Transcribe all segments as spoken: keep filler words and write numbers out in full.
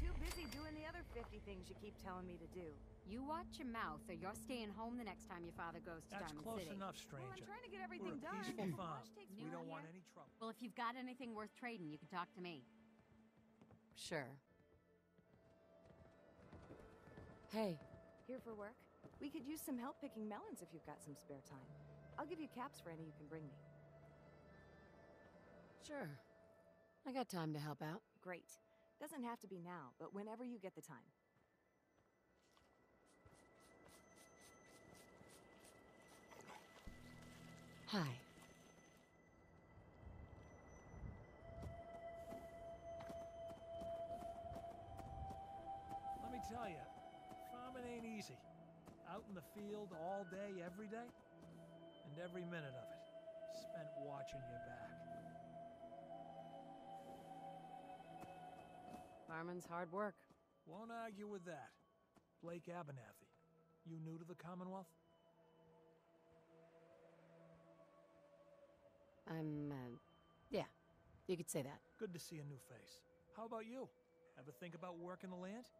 too busy doing the other fifty things you keep telling me to do. You watch your mouth, or you're staying home the next time your father goes to That's Diamond close City. enough, stranger. Well, I'm trying to get everything We're a done. peaceful farm. Takes We New don't here? want any trouble. Well, if you've got anything worth trading, you can talk to me. Sure. Hey. Here for work? We could use some help picking melons if you've got some spare time. I'll give you caps for any you can bring me. Sure. I got time to help out. Great. Doesn't have to be now, but whenever you get the time. Hi. Let me tell you, farming ain't easy. Out in the field all day, every day, and every minute of it spent watching your back. Farming's hard work. Won't argue with that. Blake Abernathy, you new to the Commonwealth? I'm, uh, yeah, you could say that. Good to see a new face. How about you? Ever think about working the land?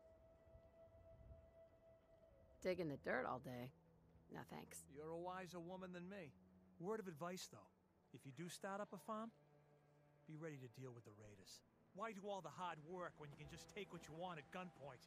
Digging the dirt all day. No thanks. You're a wiser woman than me. Word of advice, though. If you do start up a farm, be ready to deal with the raiders. Why do all the hard work when you can just take what you want at gunpoint?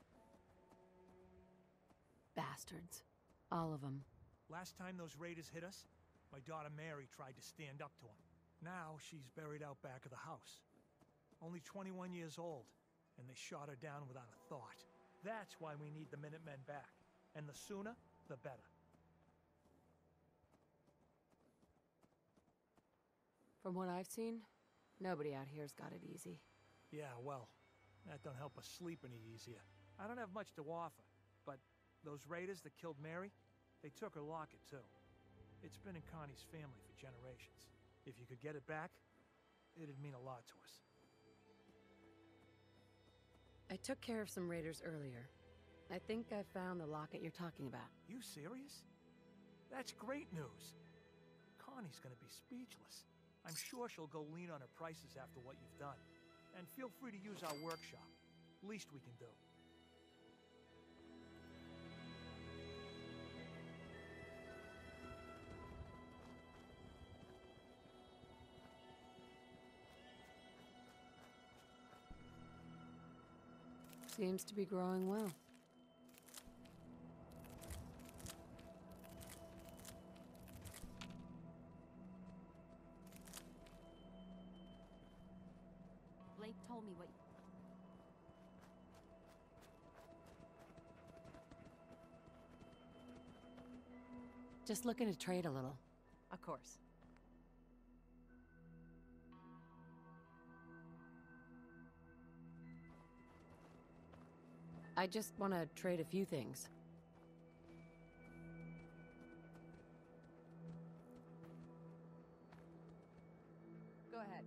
Bastards. All of them. Last time those raiders hit us, my daughter Mary tried to stand up to them. Now she's buried out back of the house. Only twenty-one years old, and they shot her down without a thought. That's why we need the Minutemen back. And the sooner, the better. From what I've seen, nobody out here's got it easy. Yeah, well, that don't help us sleep any easier. I don't have much to offer, but those raiders that killed Mary, they took her locket too. It's been in Connie's family for generations. If you could get it back, it'd mean a lot to us. I took care of some raiders earlier. I think I found the locket you're talking about. You serious? That's great news. Connie's gonna be speechless. I'm sure she'll go lean on her prices after what you've done. And feel free to use our workshop. Least we can do. Seems to be growing well. Blake told me what... Just looking to trade a little. Of course. I just want to trade a few things. Go ahead.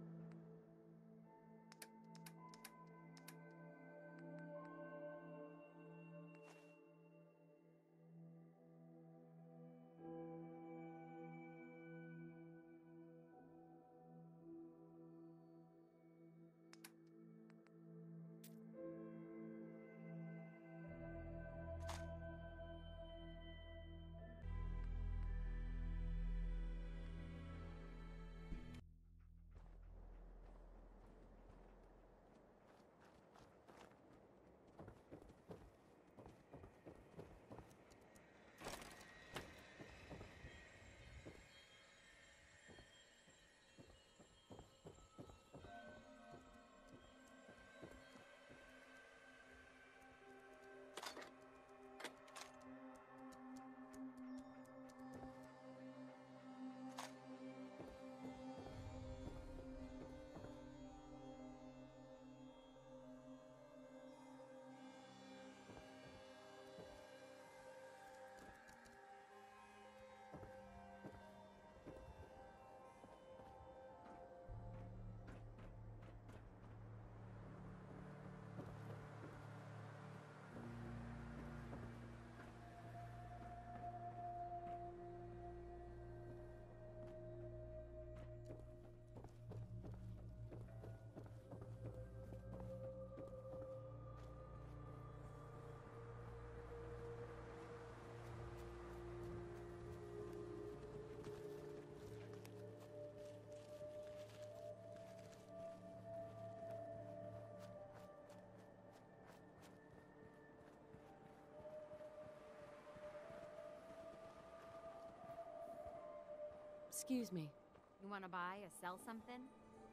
Excuse me. You want to buy or sell something?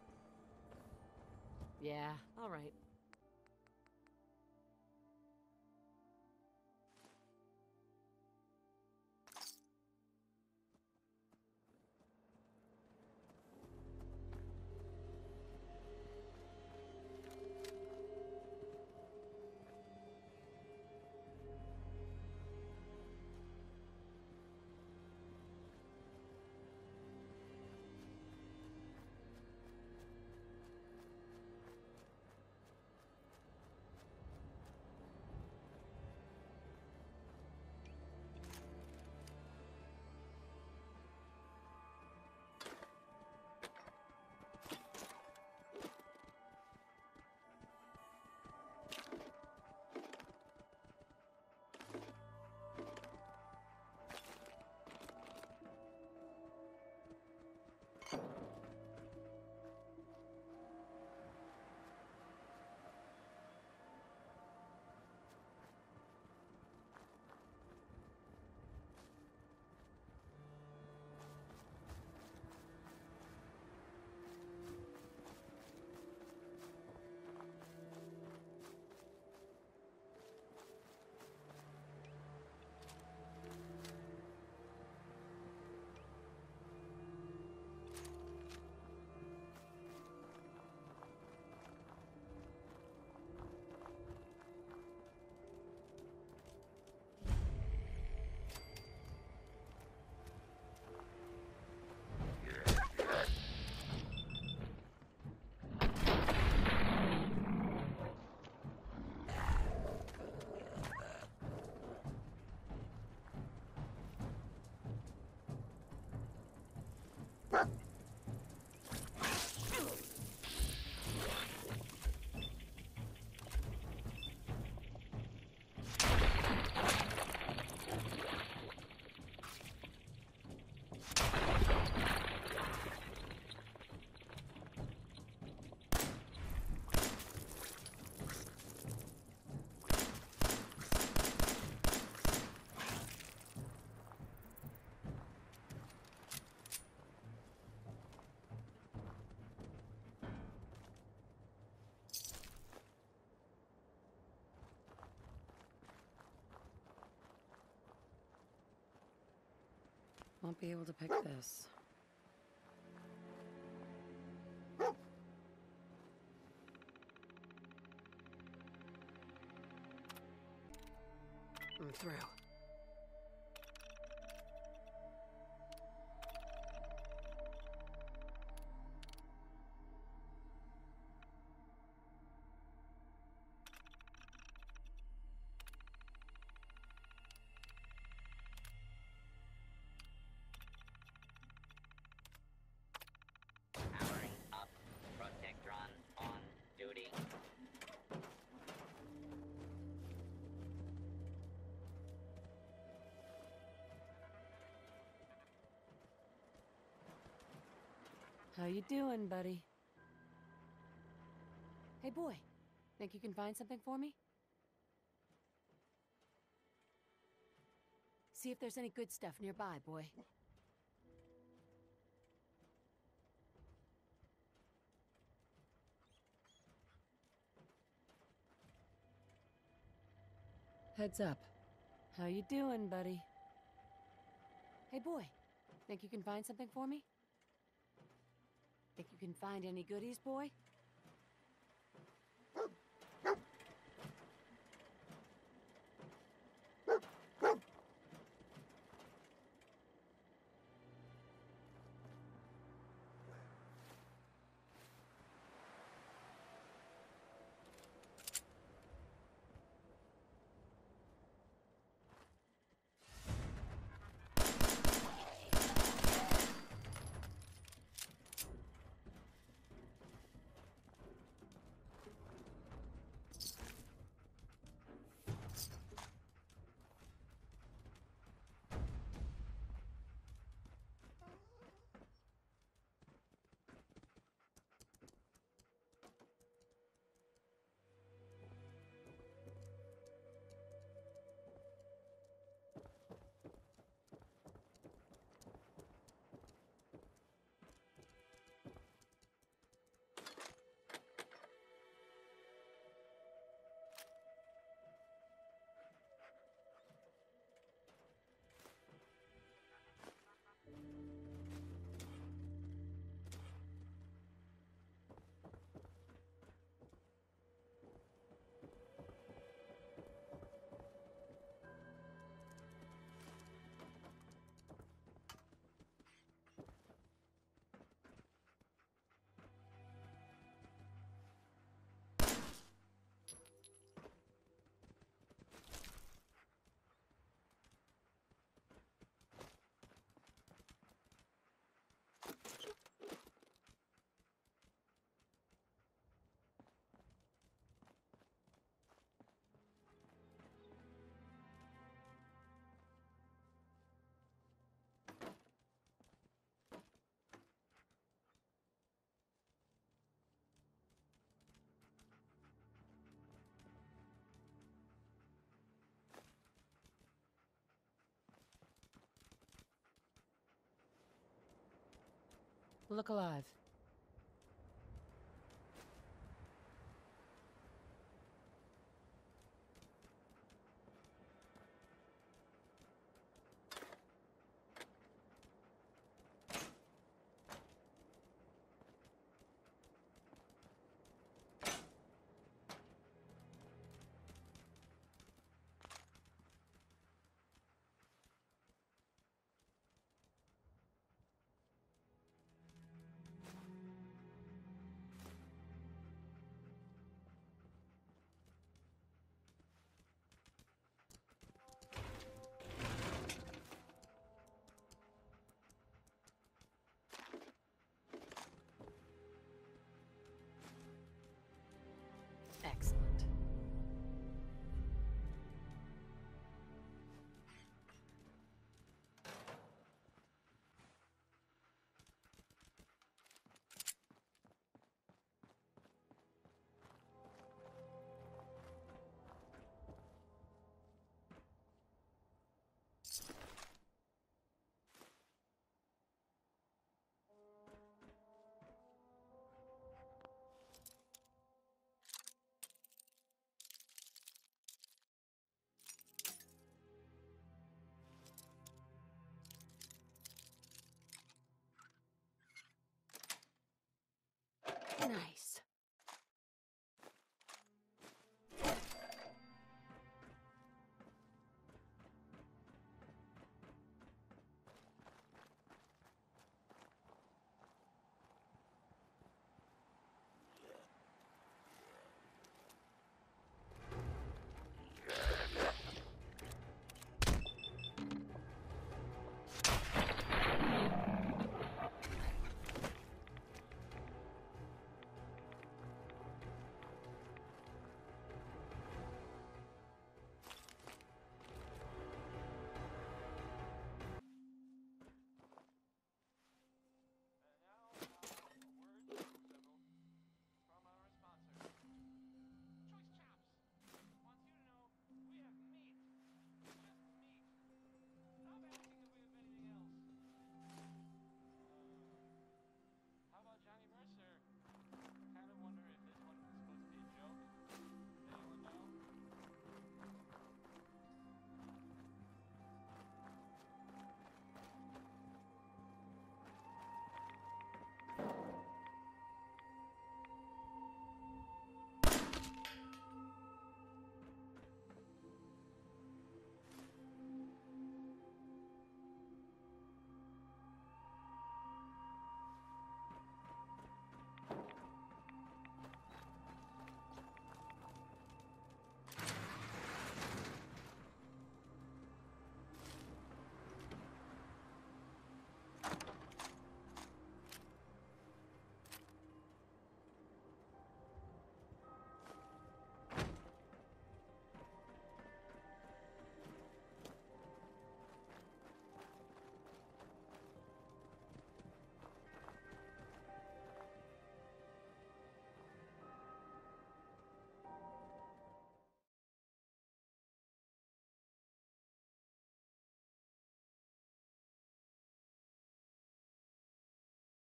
Yeah, all right. Won't be able to pick this. I'm through. Powering up. Protectron on duty. How you doing, buddy? Hey, boy. Think you can find something for me? See if there's any good stuff nearby, boy. Heads up. How you doing, buddy? Hey, boy. Think you can find something for me? Think you can find any goodies, boy? Look alive. Excellent. Nice.